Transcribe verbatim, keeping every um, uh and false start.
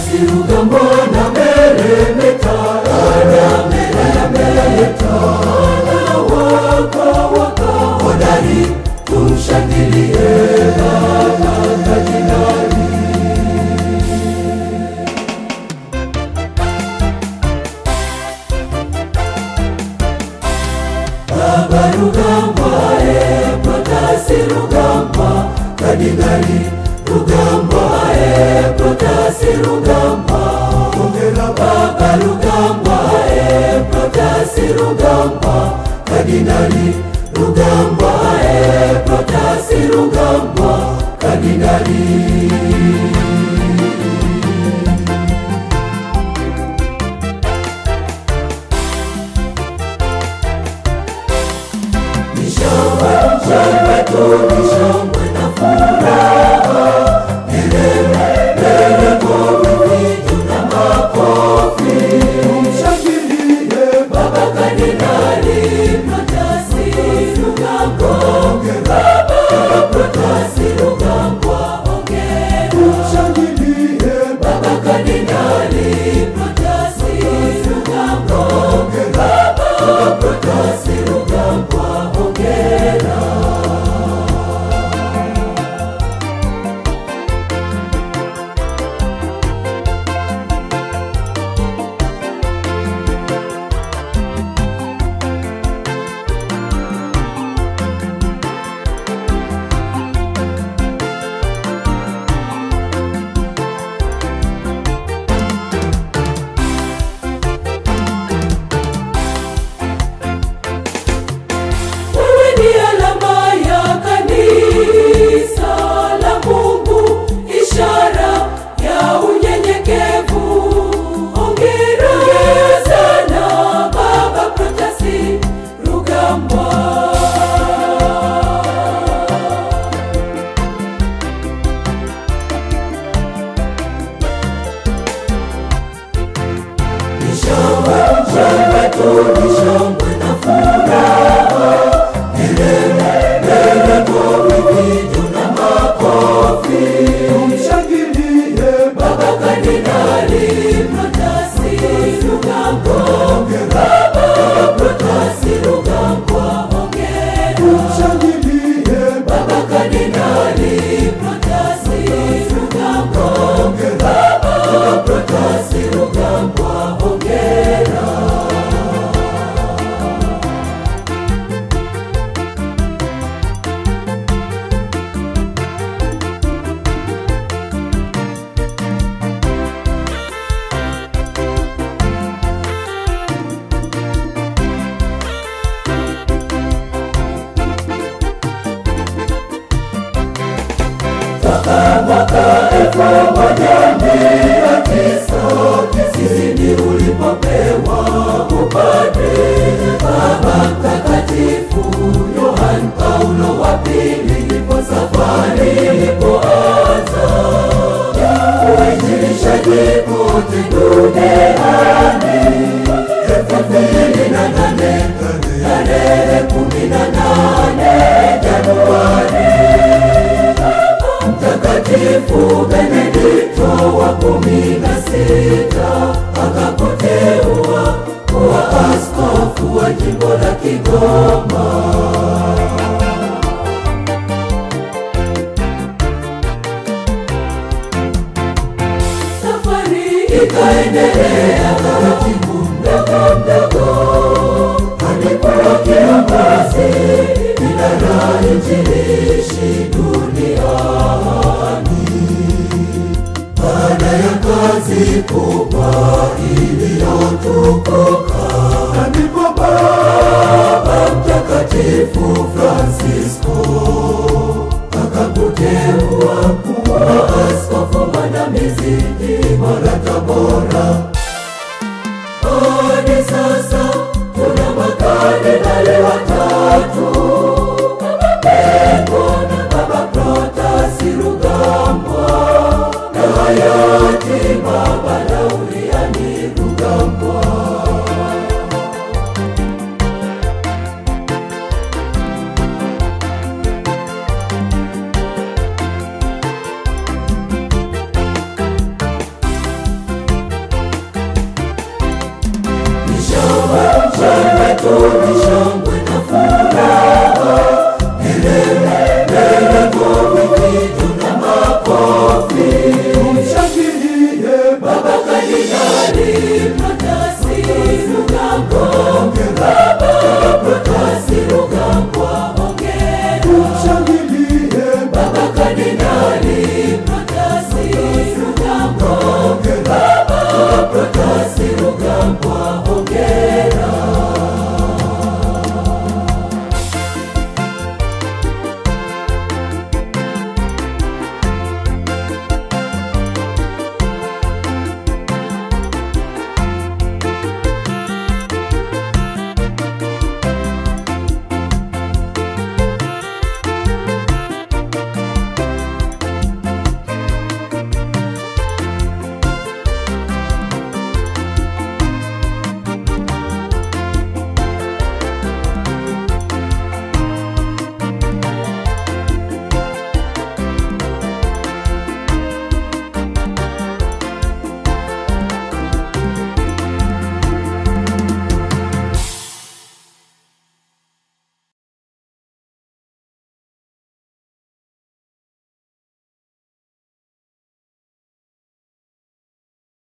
Protasi Rugambwa na meremeta, na meremeta, na waka waka hodari, tumshangilie Baba Kardinali. Baba Rugambwa, eh, Protasi Rugambwa, Kardinali Rugambwa, eh, Protasi Rugambwa. Hongera Baba Rugambwa, eh, Protasi Rugambwa, Kardinali Rugambwa, eh, Protasi Rugambwa, Kardinali. Nishangwe, nishangwe tu, nishangwe na furaha, milele, milele kwa vifijo na makofi. Tumshangilie Baba Kardinali Protasi Rugambwa, Baba Protasi Rugambwa, hongera. Tumshangilie Baba Kardinali Protasi Rugambwa, Baba Protasi Rugambwa, hongera. Nishangwe, nishangwe tu, nishangwe na furaha, milele, milele kwa vifijo na makofi. Tumshangilie Baba Kardinali Protasi Rugambwa, Baba Protasi Rugambwa, hongera. Tumshangilie Baba Kardinali Protasi Rugambwa, Baba Protasi Rugambwa, hongera. Toka mwaka elfu moja mia tisa tisini ulipopewa upadre, Baba Mtakatifu Yohane Paulo wa pili, ndipo safari ilipoanza ya uinjilishaji kote duniani. Elfu mbili na nane tarehe kumi na nane Januari, Mtakatifu Benedikto wa kumi na sita akakuteua kuwa askofu wa jimbo la Kigoma. Safari ikaendelea taratibu, mdogo mdogo, hadi kuwa kiongozi idara injilishi duniani. Baada ya kazi kubwa iliyotukuka, ndipo Baba Mtakatifu Francisco akakuteua kuwa askofu mwandamizi jimbo la Tabora. Hadi sasa kuna makardinali watatu, Baba Bengo na Baba Protasi Rugambwa na hayati Baba Lauriani shangwe